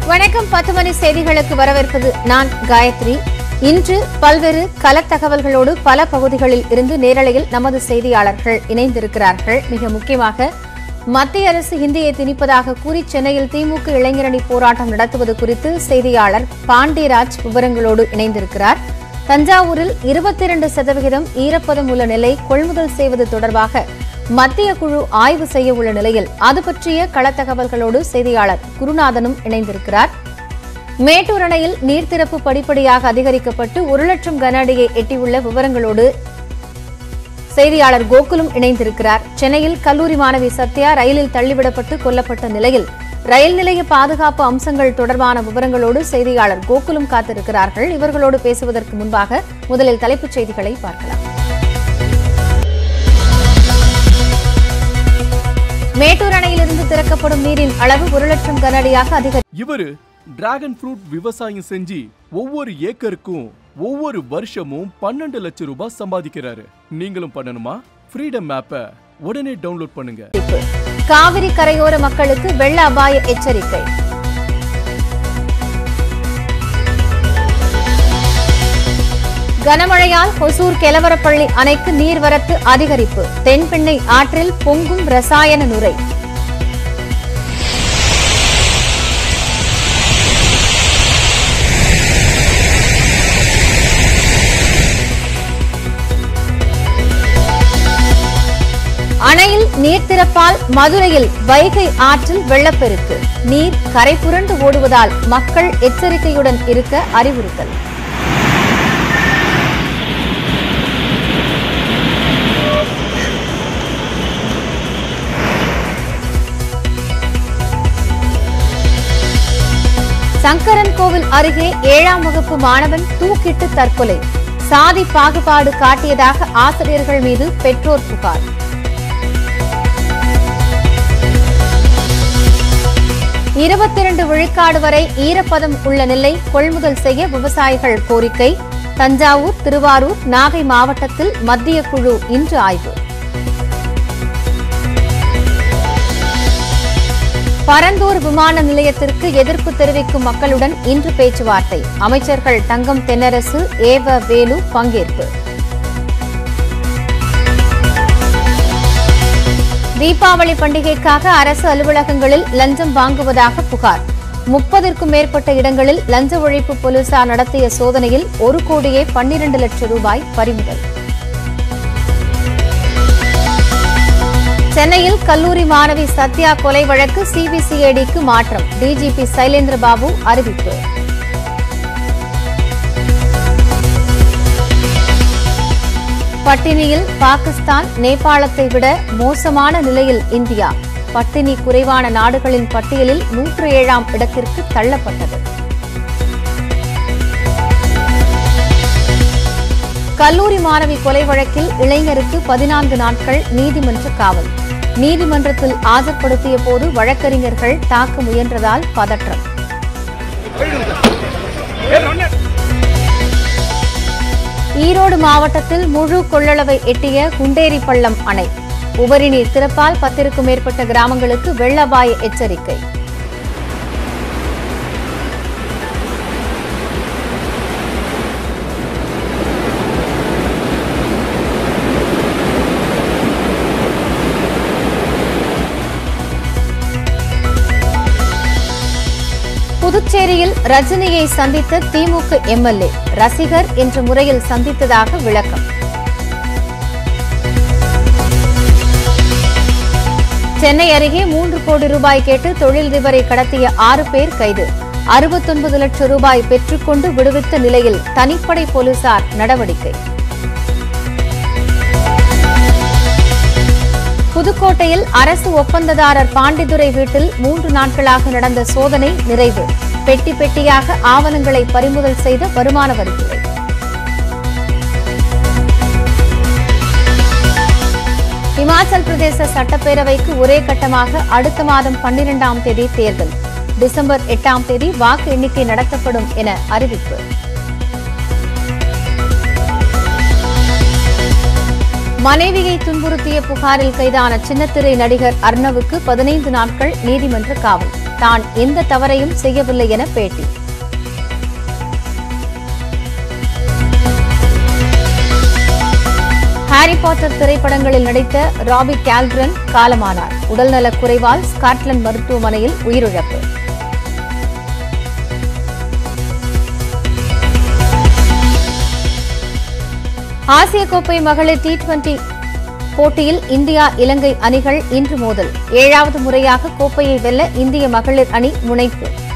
வணக்கம் 10 மணி செய்திகளுக்கு வரவேற்பது நான் காயத்ரி. இன்று பல்வேறு கள தகவல்களோடு பல பகுதிகளில் இருந்து நேரலையில் நமது செய்தியாளர்கள் இணைந்திருக்கிறார்கள். மிக முக்கியமாக மத்திய அரசு ஹிந்தியை திணிப்பதாக கூறி சென்னையில் திமுக இளைஞரணி போராட்டம் நடத்துவது குறித்து செய்தியாளர் பாண்டியராஜ் விவரங்களோடு இணைந்திருக்கிறார். தஞ்சாவூரில் 22% ஈரப்பதம் உள்ள நெல்லை கொள்முதல் செய்வது தொடர்பாக மத்திய குழு ஆய்வு செய்ய உள்ள நிலையில் அது பற்றிய கள தகவல்களோடு செய்தியாளர் குருநாதனும் இணைந்திருக்கிறார். மேட்டூர் அணையில் நீர்த்திறப்பு படிப்படியாக அதிகரிக்கப்பட்டு 1 லட்சம் கன அடியை எட்டியுள்ள விவரங்களோடு செய்தியாளர் கோகுலும் இணைந்திருக்கிறார். சென்னையில் கல்லூரி மாணவி சத்யா ரயிலில் தள்ளிவிடப்பட்டு கொல்லப்பட்ட நிலையில் ரயில் நிலைய பாதுகாப்பு அம்சங்கள் தொடர்பான விவரங்களோடு செய்தியாளர் கோகுலும் காத்திருக்கிறார்கள். இவர்களோடு பேசுவதற்கு முன்பாக முதலில் தலைப்புச் செய்திகளை பார்க்கலாம். மேட்டூர் அணையிலிருந்து திறக்கப்படும் நீரின் அளவு 1 லட்சம் கன அடியாக அதிகரிக்கும். இவரு டிராகன் ஃப்ரூட் விவசாயம் செஞ்சு ஒவ்வொரு ஏக்கருக்கும் ஒவ்வொரு வருஷமும் 12 லட்சம் ரூபாய் சம்பாதிக்கிறாரு. நீங்களும் பண்ணணுமா? ஃப்ரீடம் ஆப்பை உடனே டவுன்லோட் பண்ணுங்க. காவிரி கரையோர மக்களுக்கு வெள்ள அபாய எச்சரிக்கை. கனமழையால் ஹொசூர் கெலவரப்பள்ளி அணைக்கு நீர்வரத்து அதிகரிப்பு. தென்பெண்ணை ஆற்றில் பொங்கும் ரசாயன நுரை. அணையில் நீர் திறப்பால் மதுரையில் வைகை ஆற்றில் வெள்ளப்பெருக்கு. நீர் கரை புரண்டு ஓடுவதால் மக்கள் எச்சரிக்கையுடன் இருக்க அறிவுறுத்தல். சங்கரன் கோவில் அருகே 7ஆம் வகுப்பு மாணவன் தூக்கிட்டு தற்கொலை. சாதி பாகுபாடு காட்டியதாக ஆசிரியர்கள் மீது பெற்றோர் புகார். விழுக்காடு வரை ஈரப்பதம் உள்ள நெல்லை கொள்முதல் செய்ய விவசாயிகள் கோரிக்கை. தஞ்சாவூர், திருவாரூர், நாகை மாவட்டத்தில் மத்திய குழு இன்று ஆய்வு. பரந்தூர் விமான நிலையத்திற்கு எதிர்ப்பு தெரிவிக்கும் மக்களுடன் இன்று பேச்சுவார்த்தை. அமைச்சர்கள் தங்கம் தென்னரசு, ஏவ வேலு பங்கேற்பு. தீபாவளி பண்டிகைக்காக அரசு அலுவலகங்களில் லஞ்சம் வாங்குவதாக புகார். 30க்கும் மேற்பட்ட இடங்களில் லஞ்ச ஒழிப்பு போலீசார் நடத்திய சோதனையில் 1,12 லட்சம் ரூபாய் பறிமுதல். சென்னையில் கல்லூரி மாணவி சத்யா கொலை வழக்கு சிபிசிஐடிக்கு மாற்றம். டிஜிபி சைலேந்திர பாபு அறிவிப்பு. பட்டினியில் பாகிஸ்தான், நேபாளத்தை விட மோசமான நிலையில் இந்தியா. பட்டினி குறைவான நாடுகளின் பட்டியலில் 107ஆம் இடத்திற்கு தள்ளப்பட்டது. கல்லூரி மாணவி கொலை வழக்கில் இளைஞருக்கு 14 நாட்கள் நீதிமன்ற காவல். நீதிமன்றத்தில் ஆஜர்படுத்திய போது வழக்கறிஞர்கள் தாக்க முயன்றதால் பதற்றம். ஈரோடு மாவட்டத்தில் முழு கொள்ளளவை எட்டிய குண்டேரிப்பள்ளம் அணை. உபரி நீர் திறப்பால் 10க்கும் மேற்பட்ட கிராமங்களுக்கு வெள்ள அபாய எச்சரிக்கை. புதுச்சேரியில் ரஜினியை சந்தித்த திமுக எம்எல்ஏ ரசிகர் என்ற முறையில் சந்தித்ததாக விளக்கம். சென்னை அருகே 3 கோடி ரூபாய் கேட்டு தொழிலதிபரை கடத்திய 6 பேர் கைது. 69 லட்சம் ரூபாய் பெற்றுக்கொண்டு விடுவித்த நிலையில் தனிப்படை போலீசார் நடவடிக்கை. புதுக்கோட்டையில் அரசு ஒப்பந்ததாரர் பாண்டிதுரை வீட்டில் 3 நாட்களாக நடந்த சோதனை நிறைவு. பெட்டி பெட்டியாக ஆவணங்களை பறிமுதல் செய்த வருமான வரித்துறை. இமாச்சல் பிரதேச சட்டப்பேரவைக்கு ஒரே கட்டமாக அடுத்த மாதம் 12ஆம் தேதி தேர்தல். டிசம்பர் 8ஆம் தேதி வாக்கு எண்ணிக்கை நடத்தப்படும் என அறிவிப்பு. மனைவியை துன்புறுத்திய புகாரில் கைதான சின்னத்திரை நடிகர் அர்ணவுக்கு 15 நாட்கள் நீதிமன்ற காவல். தான் எந்த தவறையும் செய்யவில்லை என பேட்டி. ஹாரி பாட்டர் திரைப்படங்களில் நடித்த ராபி கால்ட்ரன் காலமானார். உடல்நலக் குறைவால் ஸ்காட்லாந்து மருத்துவமனையில் உயிரிழப்பு. ஆசிய கோப்பை மகளிர் T20 போட்டியில் இந்தியா இலங்கை அணிகள் இன்று மோதல். 7வது முறையாக கோப்பையை வெல்ல இந்திய மகளிர் அணி முனைப்பு.